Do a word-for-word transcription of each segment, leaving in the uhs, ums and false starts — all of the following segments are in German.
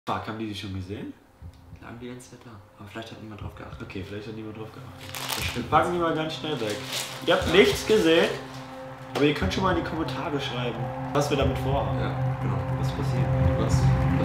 Fuck, haben die die schon gesehen? Lagen die ganze Zeit da. Aber vielleicht hat niemand drauf geachtet. Okay, vielleicht hat niemand drauf geachtet. Das stimmt. Packen die mal ganz schnell weg. Ihr habt nichts gesehen, aber ihr könnt schon mal in die Kommentare schreiben, was wir damit vorhaben. Ja, genau. Was passiert. Was?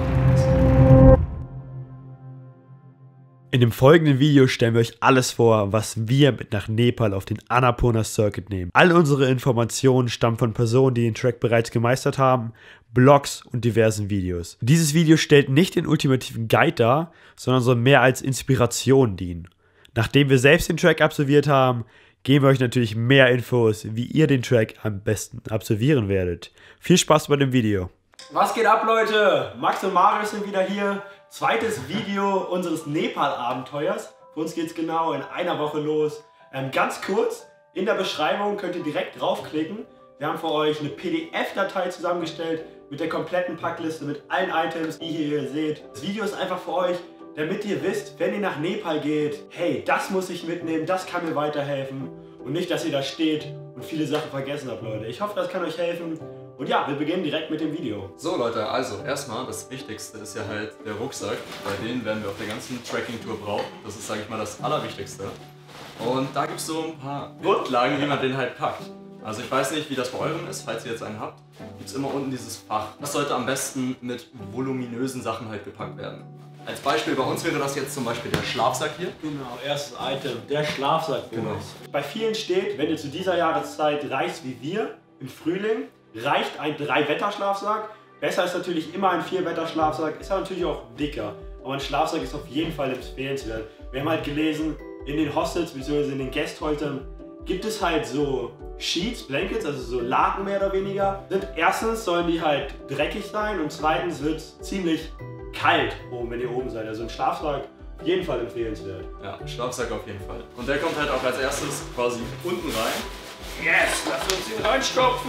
In dem folgenden Video stellen wir euch alles vor, was wir mit nach Nepal auf den Annapurna Circuit nehmen. All unsere Informationen stammen von Personen, die den Track bereits gemeistert haben, Blogs und diversen Videos. Dieses Video stellt nicht den ultimativen Guide dar, sondern soll mehr als Inspiration dienen. Nachdem wir selbst den Track absolviert haben, geben wir euch natürlich mehr Infos, wie ihr den Track am besten absolvieren werdet. Viel Spaß bei dem Video. Was geht ab, Leute? Max und Marius sind wieder hier. Zweites Video unseres Nepal-Abenteuers. Für uns geht es genau in einer Woche los. Ähm, ganz kurz, in der Beschreibung könnt ihr direkt draufklicken. Wir haben für euch eine P D F-Datei zusammengestellt mit der kompletten Packliste, mit allen Items, die ihr hier seht. Das Video ist einfach für euch, damit ihr wisst, wenn ihr nach Nepal geht, hey, das muss ich mitnehmen, das kann mir weiterhelfen. Und nicht, dass ihr da steht und viele Sachen vergessen habt, Leute. Ich hoffe, das kann euch helfen. Und ja, wir beginnen direkt mit dem Video. So Leute, also erstmal das Wichtigste ist ja halt der Rucksack. Bei den werden wir auf der ganzen Trekking-Tour brauchen. Das ist, sage ich mal, das Allerwichtigste. Und da gibt es so ein paar Grundlagen, wie man den halt packt. Also ich weiß nicht, wie das bei eurem ist, falls ihr jetzt einen habt, gibt es immer unten dieses Fach. Das sollte am besten mit voluminösen Sachen halt gepackt werden. Als Beispiel bei uns wäre das jetzt zum Beispiel der Schlafsack hier. Genau, erstes Item, der Schlafsack. Genau. Bei vielen steht, wenn ihr zu dieser Jahreszeit reist wie wir, im Frühling, reicht ein Drei-Wetter-Schlafsack. Besser ist natürlich immer ein Vier-Wetter-Schlafsack, ist aber natürlich auch dicker. Aber ein Schlafsack ist auf jeden Fall empfehlenswert. Wir haben halt gelesen, in den Hostels bzw. in den Guesthäusern gibt es halt so Sheets, Blankets, also so Laken mehr oder weniger. Sind erstens sollen die halt dreckig sein und zweitens wird es ziemlich kalt oben, wenn ihr oben seid. Also ein Schlafsack auf jeden Fall empfehlenswert. Ja, Schlafsack auf jeden Fall. Und der kommt halt auch als erstes quasi unten rein. Yes, lass uns ihn reinstopfen!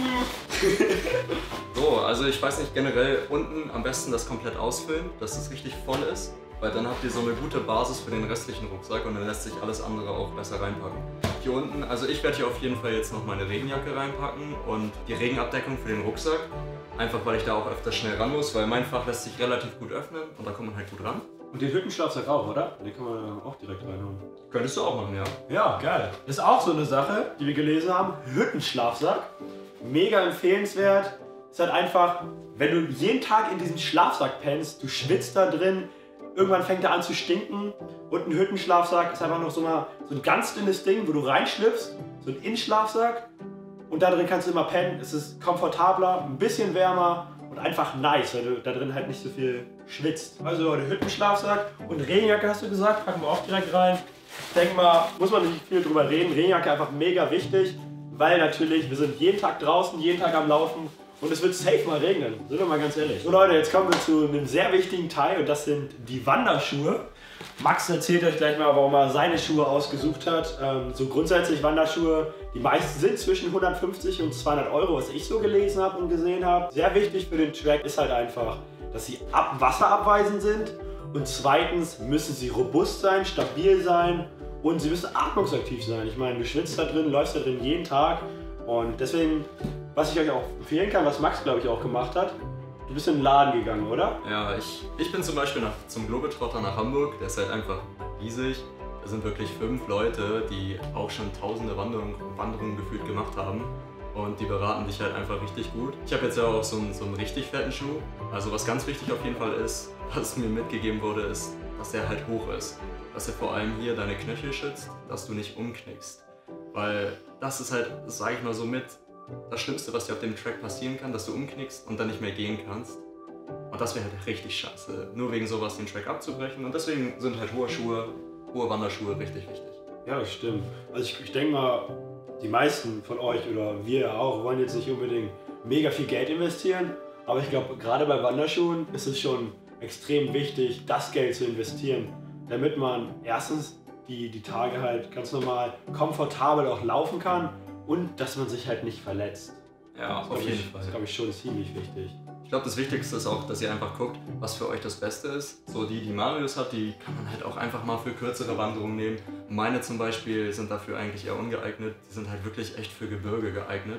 So, also ich weiß nicht, generell unten am besten das komplett ausfüllen, dass es richtig voll ist. Weil dann habt ihr so eine gute Basis für den restlichen Rucksack und dann lässt sich alles andere auch besser reinpacken. Hier unten, also ich werde hier auf jeden Fall jetzt noch meine Regenjacke reinpacken und die Regenabdeckung für den Rucksack. Einfach weil ich da auch öfters schnell ran muss, weil mein Fach lässt sich relativ gut öffnen und da kommt man halt gut ran. Und den Hüttenschlafsack auch, oder? Den kann man auch direkt reinhauen. Könntest du auch machen, ja. Ja, geil. Das ist auch so eine Sache, die wir gelesen haben. Hüttenschlafsack. Mega empfehlenswert. Ist halt einfach, wenn du jeden Tag in diesem Schlafsack pennst, du schwitzt da drin, irgendwann fängt er an zu stinken. Und ein Hüttenschlafsack ist einfach noch so, mal, so ein ganz dünnes Ding, wo du reinschlüpfst. So ein Innenschlafsack. Und da drin kannst du immer pennen. Es ist komfortabler, ein bisschen wärmer. Und einfach nice, weil du da drin halt nicht so viel schwitzt. Also der Hüttenschlafsack und Regenjacke hast du gesagt, packen wir auch direkt rein. Ich denke mal, muss man nicht viel drüber reden. Regenjacke einfach mega wichtig, weil natürlich, wir sind jeden Tag draußen, jeden Tag am Laufen und es wird safe mal regnen, sind wir mal ganz ehrlich. So Leute, jetzt kommen wir zu einem sehr wichtigen Teil und das sind die Wanderschuhe. Max erzählt euch gleich mal, warum er seine Schuhe ausgesucht hat. Ähm, so grundsätzlich Wanderschuhe, die meisten sind zwischen hundertfünfzig und zweihundert Euro, was ich so gelesen habe und gesehen habe. Sehr wichtig für den Track ist halt einfach, dass sie ab wasserabweisend sind und zweitens müssen sie robust sein, stabil sein und sie müssen atmungsaktiv sein. Ich meine, du schwitzt da drin, läufst da drin jeden Tag und deswegen, was ich euch auch empfehlen kann, was Max glaube ich auch gemacht hat, du bist in den Laden gegangen, oder? Ja, ich, ich bin zum Beispiel nach, zum Globetrotter nach Hamburg, der ist halt einfach riesig. Da sind wirklich fünf Leute, die auch schon tausende Wanderungen, Wanderungen gefühlt gemacht haben. Und die beraten dich halt einfach richtig gut. Ich habe jetzt ja auch so einen, so einen richtig fetten Schuh. Also was ganz wichtig auf jeden Fall ist, was mir mitgegeben wurde, ist, dass der halt hoch ist. Dass er vor allem hier deine Knöchel schützt, dass du nicht umknickst. Weil das ist halt, sage ich mal so mit, das Schlimmste, was dir auf dem Track passieren kann, dass du umknickst und dann nicht mehr gehen kannst. Und das wäre halt richtig scheiße, nur wegen sowas den Track abzubrechen. Und deswegen sind halt hohe Schuhe, hohe Wanderschuhe richtig wichtig. Ja, das stimmt. Also ich, ich denke mal, die meisten von euch oder wir auch wollen jetzt nicht unbedingt mega viel Geld investieren. Aber ich glaube, gerade bei Wanderschuhen ist es schon extrem wichtig, das Geld zu investieren, damit man erstens die, die Tage halt ganz normal komfortabel auch laufen kann. Und dass man sich halt nicht verletzt. Ja, auf jeden Fall. Das ist, glaube ich, schon ziemlich wichtig. Ich glaube, das Wichtigste ist auch, dass ihr einfach guckt, was für euch das Beste ist. So die, die Marius hat, die kann man halt auch einfach mal für kürzere Wanderungen nehmen. Meine zum Beispiel sind dafür eigentlich eher ungeeignet. Die sind halt wirklich echt für Gebirge geeignet.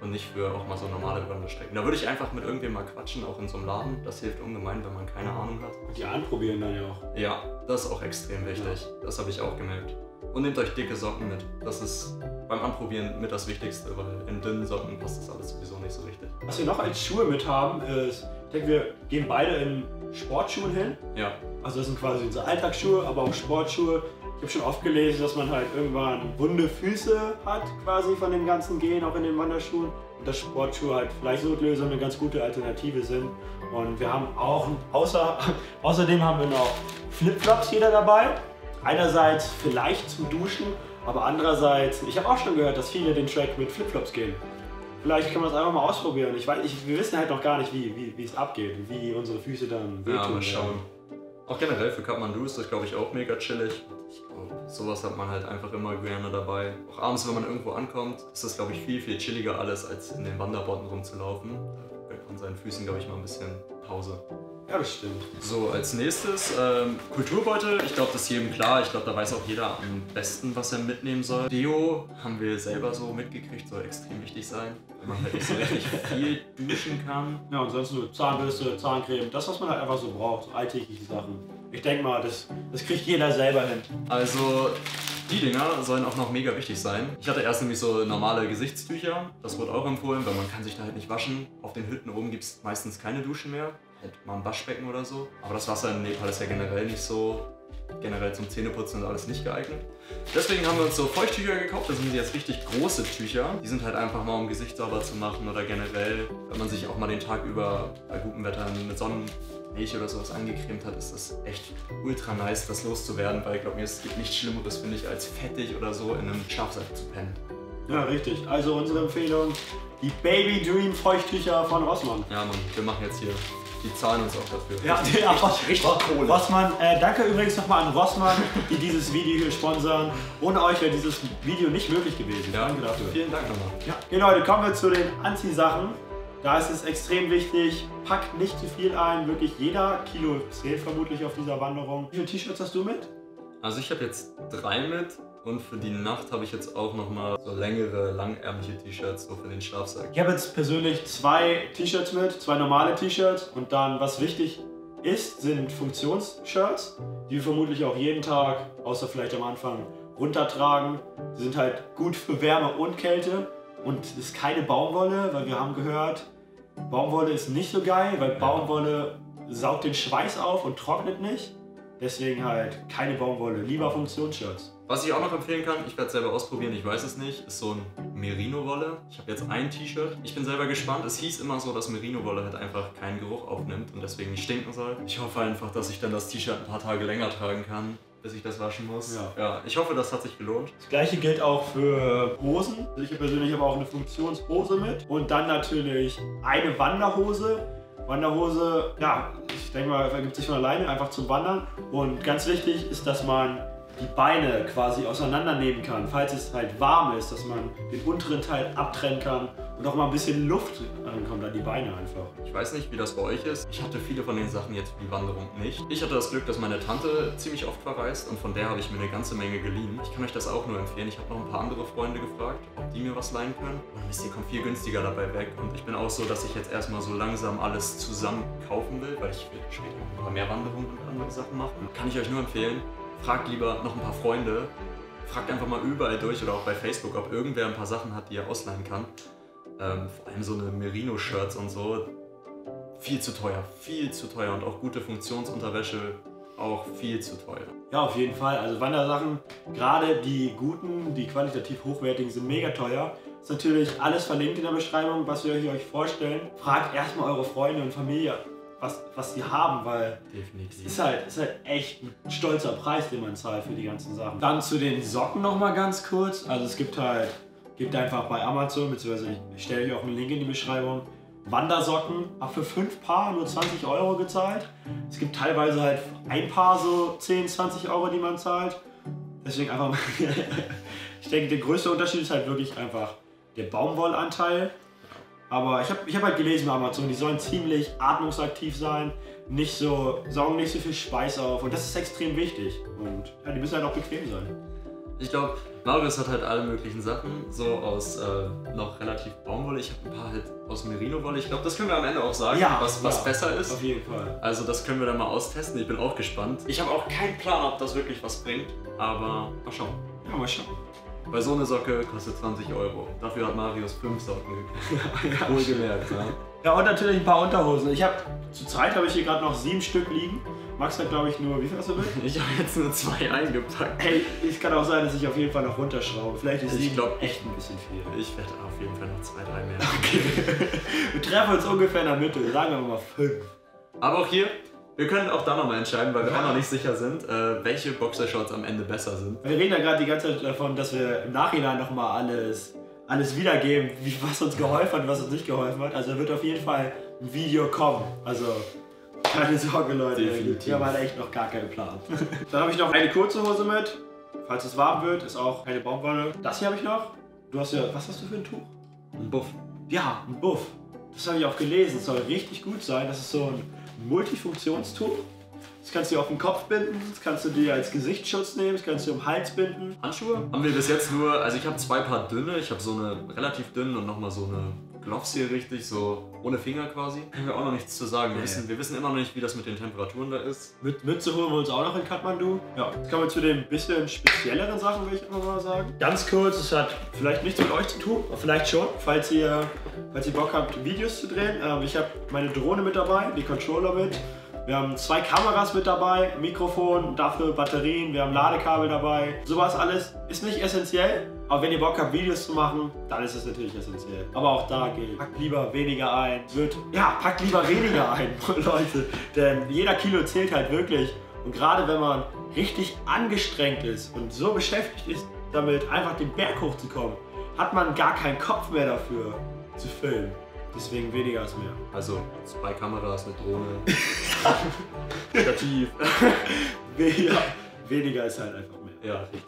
und nicht für auch mal so normale Wanderstrecken. Da würde ich einfach mit irgendwem mal quatschen, auch in so einem Laden. Das hilft ungemein, wenn man keine Ahnung hat. Und die anprobieren dann ja auch. Ja, das ist auch extrem wichtig. Ja. Das habe ich auch gemerkt. Und nehmt euch dicke Socken mit. Das ist beim Anprobieren mit das Wichtigste, weil in dünnen Socken passt das alles sowieso nicht so richtig. Was wir noch als Schuhe mit haben, ist, ich denke, wir gehen beide in Sportschuhen hin. Ja. Also das sind quasi unsere Alltagsschuhe, aber auch Sportschuhe. Ich habe schon oft gelesen, dass man halt irgendwann wunde Füße hat, quasi von dem ganzen Gehen, auch in den Wanderschuhen. Und dass Sportschuhe halt vielleicht Notlösung eine ganz gute Alternative sind. Und wir haben auch, außer, außerdem haben wir noch Flipflops jeder dabei. Einerseits vielleicht zum Duschen, aber andererseits, ich habe auch schon gehört, dass viele den Track mit Flipflops gehen. Vielleicht können wir das einfach mal ausprobieren. Ich weiß, ich, wir wissen halt noch gar nicht, wie, wie, wie es abgeht, wie unsere Füße dann wehtun. Ja, mal schauen. Auch generell für Kathmandu ist das, glaube ich, auch mega chillig. Ich glaube, sowas hat man halt einfach immer gerne dabei. Auch abends, wenn man irgendwo ankommt, ist das, glaube ich, viel, viel chilliger alles, als in den Wanderbotten rumzulaufen. Da gönnt man seinen Füßen, glaube ich, mal ein bisschen Pause. Ja, das stimmt. So, als nächstes ähm, Kulturbeutel. Ich glaube, das ist jedem klar. Ich glaube, da weiß auch jeder am besten, was er mitnehmen soll. Deo haben wir selber so mitgekriegt, soll extrem wichtig sein, wenn man halt nicht so richtig viel duschen kann. Ja, und sonst nur Zahnbürste, Zahncreme, das, was man halt einfach so braucht, so alltägliche Sachen. Ich denke mal, das, das kriegt jeder selber hin. Also, die Dinger sollen auch noch mega wichtig sein. Ich hatte erst nämlich so normale Gesichtstücher. Das wurde auch empfohlen, weil man kann sich da halt nicht waschen. Auf den Hütten oben gibt es meistens keine Duschen mehr. Halt mal ein Waschbecken oder so. Aber das Wasser in Nepal ist ja generell nicht so, generell zum Zähneputzen und alles nicht geeignet. Deswegen haben wir uns so Feuchttücher gekauft. Das sind jetzt richtig große Tücher. Die sind halt einfach mal, um Gesicht sauber zu machen oder generell, wenn man sich auch mal den Tag über bei gutem Wetter mit Sonnenmilch oder sowas angecremt hat, ist das echt ultra nice, das loszuwerden, weil ich glaube mir, es gibt nichts Schlimmeres, finde ich, als fettig oder so in einem Schlafsack zu pennen. Ja, richtig. Also unsere Empfehlung, die Baby Dream Feuchttücher von Rossmann. Ja, Mann, wir machen jetzt hier. Die zahlen uns auch dafür. Ja, richtig, ja, richtig, richtig Kohle. Rossmann, äh, danke übrigens nochmal an Rossmann, die dieses Video hier sponsern. Ohne euch wäre dieses Video nicht möglich gewesen. Ja, danke dafür. Vielen Dank nochmal. Ja. Okay, Leute, kommen wir zu den Anziehsachen. Da ist es extrem wichtig, packt nicht zu viel ein. Wirklich jeder Kilo zählt vermutlich auf dieser Wanderung. Wie viele T-Shirts hast du mit? Also ich habe jetzt drei mit. Und für die Nacht habe ich jetzt auch nochmal so längere, langärmliche T-Shirts, so für den Schlafsack. Ich habe jetzt persönlich zwei T-Shirts mit, zwei normale T-Shirts. Und dann, was wichtig ist, sind Funktionsshirts, die wir vermutlich auch jeden Tag, außer vielleicht am Anfang, runtertragen. Die sind halt gut für Wärme und Kälte. Und es ist keine Baumwolle, weil wir haben gehört, Baumwolle ist nicht so geil, weil Baumwolle saugt den Schweiß auf und trocknet nicht. Deswegen halt keine Baumwolle, lieber Funktionsshirts. Was ich auch noch empfehlen kann, ich werde es selber ausprobieren, ich weiß es nicht, ist so ein Merino-Wolle. Ich habe jetzt ein T-Shirt. Ich bin selber gespannt. Es hieß immer so, dass Merino-Wolle halt einfach keinen Geruch aufnimmt und deswegen nicht stinken soll. Ich hoffe einfach, dass ich dann das T-Shirt ein paar Tage länger tragen kann, bis ich das waschen muss. Ja. Ja, ich hoffe, das hat sich gelohnt. Das gleiche gilt auch für Hosen. Ich persönlich habe auch eine Funktionshose mit. Und dann natürlich eine Wanderhose. Wanderhose, ja, ich denke mal, ergibt sich von alleine, einfach zum Wandern. Und ganz wichtig ist, dass man die Beine quasi auseinandernehmen kann, falls es halt warm ist, dass man den unteren Teil abtrennen kann und auch mal ein bisschen Luft ankommt an die Beine einfach. Ich weiß nicht, wie das bei euch ist. Ich hatte viele von den Sachen jetzt für die Wanderung nicht. Ich hatte das Glück, dass meine Tante ziemlich oft verreist und von der habe ich mir eine ganze Menge geliehen. Ich kann euch das auch nur empfehlen. Ich habe noch ein paar andere Freunde gefragt, ob die mir was leihen können. Und wisst ihr, kommt viel günstiger dabei weg. Und ich bin auch so, dass ich jetzt erstmal so langsam alles zusammen kaufen will, weil ich will später noch ein paar mehr Wanderungen und andere Sachen machen. Kann ich euch nur empfehlen. Fragt lieber noch ein paar Freunde, fragt einfach mal überall durch oder auch bei Facebook, ob irgendwer ein paar Sachen hat, die er ausleihen kann. Ähm, vor allem so eine Merino-Shirts und so, viel zu teuer, viel zu teuer und auch gute Funktionsunterwäsche auch viel zu teuer. Ja, auf jeden Fall. Also Wandersachen, gerade die guten, die qualitativ hochwertigen, sind mega teuer. Ist natürlich alles verlinkt in der Beschreibung, was wir euch vorstellen. Fragt erstmal eure Freunde und Familie, was, was die haben, weil Definitiv. es ist halt, ist halt echt ein stolzer Preis, den man zahlt für die ganzen Sachen. Dann zu den Socken noch mal ganz kurz. Also es gibt halt, gibt einfach bei Amazon, beziehungsweise ich stelle euch auch einen Link in die Beschreibung, Wandersocken, ab für fünf Paar nur zwanzig Euro gezahlt. Es gibt teilweise halt ein Paar so zehn, zwanzig Euro, die man zahlt. Deswegen einfach mal, ich denke, der größte Unterschied ist halt wirklich einfach der Baumwollanteil. Aber ich habe ich hab halt gelesen bei Amazon, die sollen ziemlich atmungsaktiv sein, nicht so, saugen nicht so viel Schweiß auf und das ist extrem wichtig. Und ja, die müssen halt auch bequem sein. Ich glaube, Marius hat halt alle möglichen Sachen, so aus äh, noch relativ Baumwolle. Ich habe ein paar halt aus Merino-Wolle. Ich glaube, das können wir am Ende auch sagen, ja, was, was ja, besser ist. Auf jeden Fall. Also das können wir dann mal austesten. Ich bin auch gespannt. Ich habe auch keinen Plan, ob das wirklich was bringt, aber mal schauen. Ja, mal schauen. Weil so eine Socke kostet zwanzig Euro. Dafür hat Marius fünf Socken gekriegt. Ja, wohlgemerkt, ja. Ja, und natürlich ein paar Unterhosen. Ich habe zur Zeit habe ich hier gerade noch sieben Stück liegen. Max hat, glaube ich, nur, wie viel hast du mit? Ich habe jetzt nur zwei eingepackt. Hey, es kann auch sein, dass ich auf jeden Fall noch runterschraube. Vielleicht ist ich glaube echt ein bisschen viel. Ich werde auf jeden Fall noch zwei, drei mehr. Okay. Wir treffen uns ungefähr in der Mitte. Sagen wir mal fünf. Aber auch hier, wir können auch da nochmal entscheiden, weil wir auch noch nicht sicher sind, äh, welche Boxershorts am Ende besser sind. Wir reden ja gerade die ganze Zeit davon, dass wir im Nachhinein nochmal alles, alles wiedergeben, wie, was uns geholfen hat und was uns nicht geholfen hat. Also wird auf jeden Fall ein Video kommen. Also keine Sorge, Leute. Definitiv. Wir haben halt echt noch gar keinen Plan. Dann habe ich noch eine kurze Hose mit. Falls es warm wird, ist auch keine Baumwolle. Das hier habe ich noch. Du hast ja, was hast du für ein Tuch? Ein Buff. Ja, ein Buff. Das habe ich auch gelesen. Es soll richtig gut sein. Das ist so ein Multifunktionstuch. Das kannst du dir auf den Kopf binden, das kannst du dir als Gesichtsschutz nehmen, das kannst du dir um den Hals binden. Handschuhe haben wir bis jetzt nur, also ich habe zwei Paar dünne, ich habe so eine relativ dünne und nochmal so eine Gloves hier richtig, so ohne Finger quasi. Können wir auch noch nichts zu sagen. Wir, Nee. wissen, wir wissen immer noch nicht, wie das mit den Temperaturen da ist. Mit Mütze holen wir uns auch noch in Kathmandu. Ja, jetzt kommen wir zu den bisschen spezielleren Sachen, würde ich einfach mal sagen. Ganz kurz, es hat vielleicht nichts mit euch zu tun, aber vielleicht schon, falls ihr, falls ihr Bock habt, Videos zu drehen. Ähm, ich habe meine Drohne mit dabei, die Controller mit. Wir haben zwei Kameras mit dabei, Mikrofon, dafür Batterien, wir haben Ladekabel dabei. Sowas alles ist nicht essentiell, aber wenn ihr Bock habt, Videos zu machen, dann ist es natürlich essentiell. Aber auch da gilt, packt lieber weniger ein. Wird, ja, packt lieber weniger ein, Leute. Denn jeder Kilo zählt halt wirklich. Und gerade wenn man richtig angestrengt ist und so beschäftigt ist, damit einfach den Berg hochzukommen, hat man gar keinen Kopf mehr dafür zu filmen. Deswegen weniger ist mehr. Also zwei Kameras, eine Drohne, Stativ. Ja, weniger ist halt einfach mehr. Ja, richtig.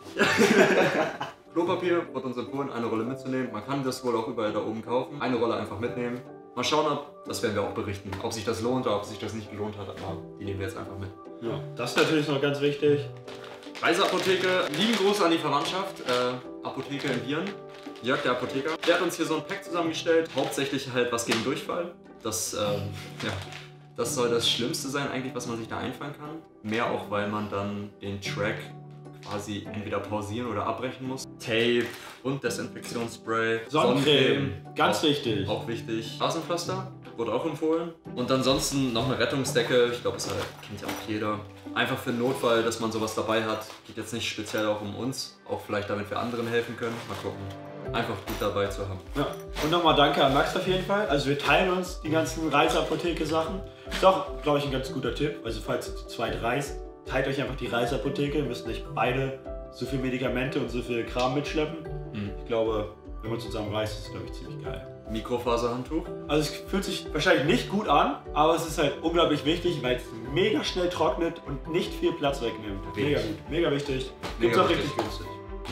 Klopapier wird uns empfohlen, eine Rolle mitzunehmen. Man kann das wohl auch überall da oben kaufen. Eine Rolle einfach mitnehmen. Mal schauen, ob, das werden wir auch berichten, ob sich das lohnt oder ob sich das nicht gelohnt hat. Aber die nehmen wir jetzt einfach mit. Ja, das ist natürlich noch ganz wichtig. Reiseapotheke, lieben Gruß an die Verwandtschaft. Äh, Apotheke in Vieren. Jörg, der Apotheker, der hat uns hier so ein Pack zusammengestellt. Hauptsächlich halt was gegen Durchfall. Das, ähm, ja, das soll das Schlimmste sein eigentlich, was man sich da einfallen kann. Mehr auch, weil man dann den Track quasi entweder pausieren oder abbrechen muss. Tape und Desinfektionsspray. Sonnencreme, ganz auch, wichtig. Auch wichtig. Hasenpflaster wurde auch empfohlen. Und ansonsten noch eine Rettungsdecke. Ich glaube, das halt, kennt ja auch jeder. Einfach für den Notfall, dass man sowas dabei hat. Geht jetzt nicht speziell auch um uns. Auch vielleicht damit wir anderen helfen können. Mal gucken. Einfach gut dabei zu haben. Ja. Und nochmal danke an Max auf jeden Fall. Also wir teilen uns die ganzen Reiseapotheke-Sachen. Ist auch, glaube ich, ein ganz guter Tipp. Also falls ihr zu zweit reist, teilt euch einfach die Reiseapotheke. Ihr müsst nicht beide so viel Medikamente und so viel Kram mitschleppen. Mhm. Ich glaube, wenn man zusammen reist, ist es, glaube ich, ziemlich geil. Mikrofaserhandtuch. Also es fühlt sich wahrscheinlich nicht gut an, aber es ist halt unglaublich wichtig, weil es mega schnell trocknet und nicht viel Platz wegnimmt. Mega gut, mega wichtig. Gibt's Mega auch wichtig. richtig günstig.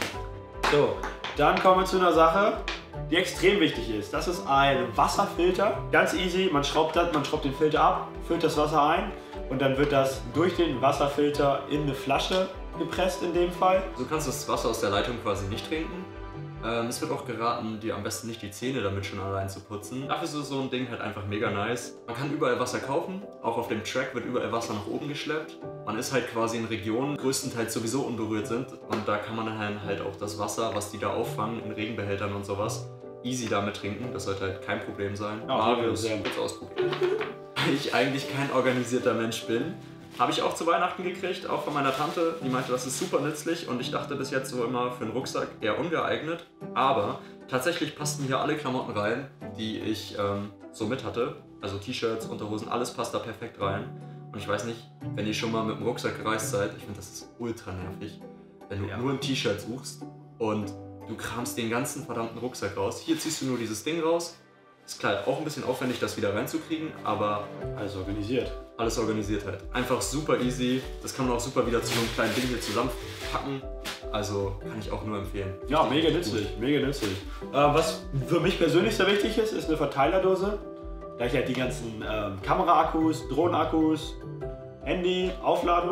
So, dann kommen wir zu einer Sache, die extrem wichtig ist. Das ist ein Wasserfilter. Ganz easy, man schraubt, das, man schraubt den Filter ab, füllt das Wasser ein und dann wird das durch den Wasserfilter in eine Flasche gepresst in dem Fall. Du kannst das Wasser aus der Leitung quasi nicht trinken. Ähm, es wird auch geraten, dir am besten nicht die Zähne damit schon allein zu putzen. Dafür ist so ein Ding halt einfach mega nice. Man kann überall Wasser kaufen, auch auf dem Track wird überall Wasser nach oben geschleppt. Man ist halt quasi in Regionen, die größtenteils sowieso unberührt sind und da kann man dann halt auch das Wasser, was die da auffangen, in Regenbehältern und sowas, easy damit trinken. Das sollte halt kein Problem sein. Ja, Marius, sehr. kurz ausprobieren. Weil ich eigentlich kein organisierter Mensch bin. Habe ich auch zu Weihnachten gekriegt, auch von meiner Tante. Die meinte, das ist super nützlich und ich dachte bis jetzt so immer für einen Rucksack eher ungeeignet. Aber tatsächlich passten hier alle Klamotten rein, die ich ähm, so mit hatte. Also T-Shirts, Unterhosen, alles passt da perfekt rein. Und ich weiß nicht, wenn ihr schon mal mit dem Rucksack gereist seid, ich finde, das ist ultra nervig. Wenn du Ja. nur ein T-Shirt suchst und du kramst den ganzen verdammten Rucksack raus. Hier ziehst du nur dieses Ding raus. Ist klar, auch ein bisschen aufwendig, das wieder reinzukriegen, aber Also organisiert. alles organisiert halt. Einfach super easy. Das kann man auch super wieder zu so einem kleinen Ding hier zusammenpacken. Also kann ich auch nur empfehlen. Ja, Richtig mega gut. nützlich, mega nützlich. Äh, was für mich persönlich sehr wichtig ist, ist eine Verteilerdose. Da ich halt die ganzen ähm, Kameraakkus, Drohnenakkus, Handy aufladen muss.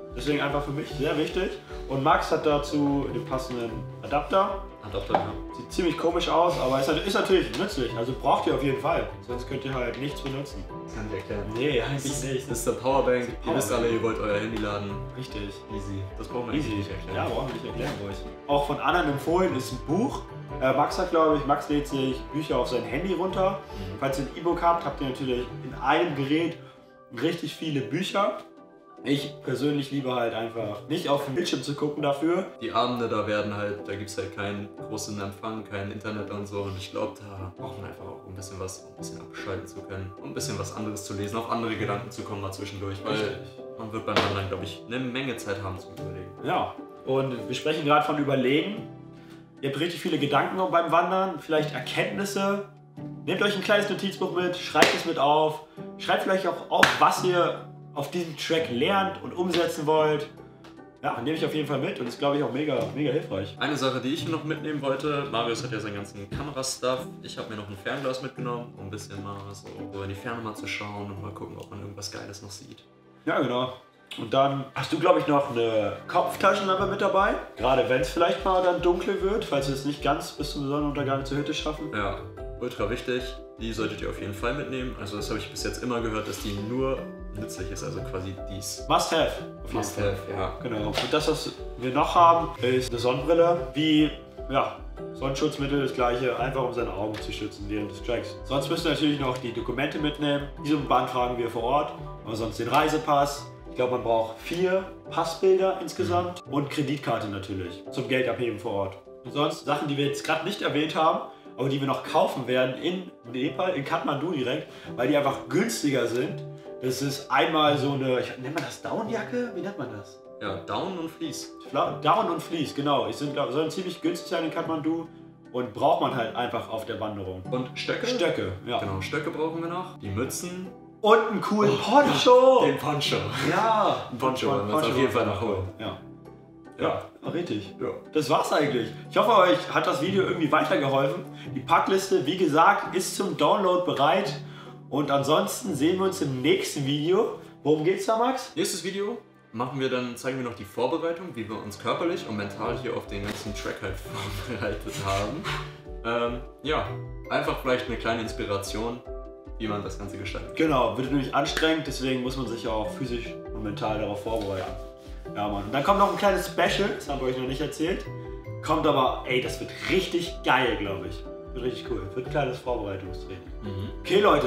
Deswegen einfach für mich sehr wichtig. Und Max hat dazu den passenden Adapter. Adapter, ja. Sieht ziemlich komisch aus, aber ist, ist natürlich nützlich. Also braucht ihr auf jeden Fall. Sonst könnt ihr halt nichts benutzen. Das kann ich erklären. Nee, eigentlich Das nicht. ist, ist der Powerbank. Powerbank. Ihr wisst alle, ihr wollt euer Handy laden. Richtig. Easy. Das brauchen wir Easy. nicht erklären. Ja, brauchen wir nicht erklären, ruhig. Auch von anderen empfohlen ist ein Buch. Äh, Max hat, glaube ich, Max lädt sich Bücher auf sein Handy runter. Mhm. Falls ihr ein E-Book habt, habt ihr natürlich in einem Gerät richtig viele Bücher. Ich persönlich liebe halt einfach nicht auf den Bildschirm zu gucken dafür. Die Abende, da werden halt, da gibt es halt keinen großen Empfang, kein Internet und so. Und ich glaube, da braucht man einfach auch ein bisschen was, um ein bisschen abschalten zu können. Und ein bisschen was anderes zu lesen, auf andere Gedanken zu kommen mal zwischendurch. Weil Richtig. man wird beim Wandern, glaube ich, eine Menge Zeit haben zum Überlegen. Ja, und wir sprechen gerade von Überlegen. Ihr habt richtig viele Gedanken beim Wandern, vielleicht Erkenntnisse. Nehmt euch ein kleines Notizbuch mit, schreibt es mit auf. Schreibt vielleicht auch auf, was ihr auf diesem Track lernt und umsetzen wollt. Ja, nehme ich auf jeden Fall mit und ist, glaube ich, auch mega, mega hilfreich. Eine Sache, die ich noch mitnehmen wollte, Marius hat ja seinen ganzen Kamerastuff. Ich habe mir noch ein Fernglas mitgenommen, um ein bisschen mal so, so in die Ferne mal zu schauen und mal gucken, ob man irgendwas Geiles noch sieht. Ja, genau. Und dann hast du, glaube ich, noch eine Kopftaschenlampe mit dabei. Gerade wenn es vielleicht mal dann dunkel wird, falls wir es nicht ganz bis zum Sonnenuntergang zur Hütte schaffen. Ja, ultra wichtig. Die solltet ihr auf jeden Fall mitnehmen. Also das habe ich bis jetzt immer gehört, dass die nur nützlich ist, also quasi dies. Must have. Auf Must have, ja. Genau. Und das, was wir noch haben, ist eine Sonnenbrille. Wie, ja, Sonnenschutzmittel, das gleiche, einfach um seine Augen zu schützen während des Tracks. Sonst müsst ihr natürlich noch die Dokumente mitnehmen. Diese beantragen wir vor Ort. Aber sonst den Reisepass. Ich glaube, man braucht vier Passbilder insgesamt. Mhm. Und Kreditkarte natürlich, zum Geld abheben vor Ort. Und sonst Sachen, die wir jetzt gerade nicht erwähnt haben, aber die wir noch kaufen werden in Nepal, in Kathmandu direkt, weil die einfach günstiger sind. Das ist einmal so eine, ich, nennt man das Downjacke? Wie nennt man das? Ja, Down und Fleece. Down und Fleece, genau. Die sind, sollen ziemlich günstig sein in Kathmandu und braucht man halt einfach auf der Wanderung. Und Stöcke? Stöcke, ja. Genau, Stöcke brauchen wir noch. Die Mützen. Und einen coolen Poncho! Den Poncho. Ja! Ein Poncho wollen wir uns auf jeden Fall noch holen. Ja. Ja, richtig. Ja. Das war's eigentlich. Ich hoffe, euch hat das Video irgendwie weitergeholfen. Die Packliste, wie gesagt, ist zum Download bereit. Und ansonsten sehen wir uns im nächsten Video. Worum geht's da, Max? Nächstes Video machen wir dann, zeigen wir noch die Vorbereitung, wie wir uns körperlich und mental hier auf den ganzen Track halt vorbereitet haben. Ähm, ja, einfach vielleicht eine kleine Inspiration, wie man das Ganze gestaltet. Genau, wird nämlich anstrengend, deswegen muss man sich auch physisch und mental darauf vorbereiten. Ja, Mann. Und dann kommt noch ein kleines Special, das haben wir euch noch nicht erzählt. Kommt aber, ey, das wird richtig geil, glaube ich. Wird richtig cool. Wird ein kleines Vorbereitungstraining. Mhm. Okay, Leute.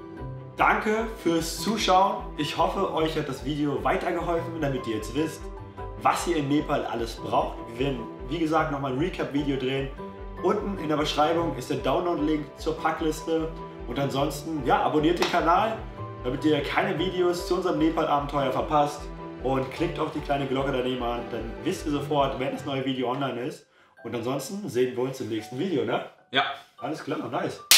Danke fürs Zuschauen. Ich hoffe, euch hat das Video weitergeholfen, damit ihr jetzt wisst, was ihr in Nepal alles braucht. Wir werden, wie gesagt, nochmal ein Recap-Video drehen. Unten in der Beschreibung ist der Download-Link zur Packliste. Und ansonsten, ja, abonniert den Kanal, damit ihr keine Videos zu unserem Nepal-Abenteuer verpasst. Und klickt auf die kleine Glocke daneben an, dann wisst ihr sofort, wenn das neue Video online ist. Und ansonsten sehen wir uns im nächsten Video, ne? Ja. Alles klar, nice.